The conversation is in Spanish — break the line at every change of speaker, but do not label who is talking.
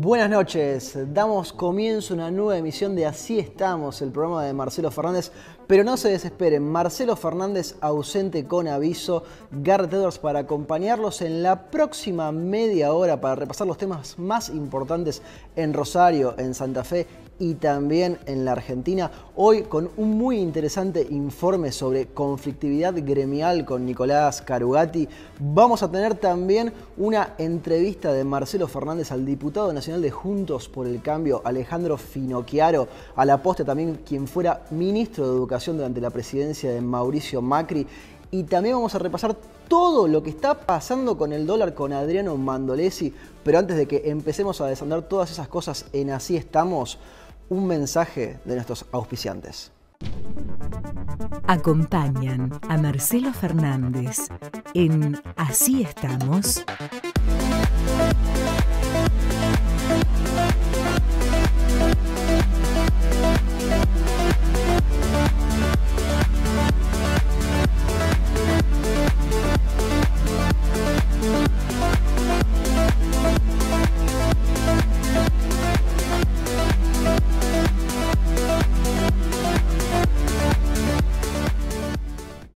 Buenas noches, damos comienzo a una nueva emisión de Así Estamos, el programa de Marcelo Fernández, pero no se desesperen, Marcelo Fernández ausente con aviso, Garrett Edwards para acompañarlos en la próxima media hora para repasar los temas más importantes en Rosario, en Santa Fe y también en la Argentina. Hoy con un muy interesante informe sobre conflictividad gremial con Nicolás Carugati. Vamos a tener también una entrevista de Marcelo Fernández al diputado nacional de Juntos por el Cambio, Alejandro Finocchiaro, a la postre también quien fuera ministro de Educación durante la presidencia de Mauricio Macri. Y también vamos a repasar todo lo que está pasando con el dólar con Adriano Mandolesi. Pero antes de que empecemos a desandar todas esas cosas en Así Estamos, un mensaje de nuestros auspiciantes.
Acompañan a Marcelo Fernández en Así Estamos.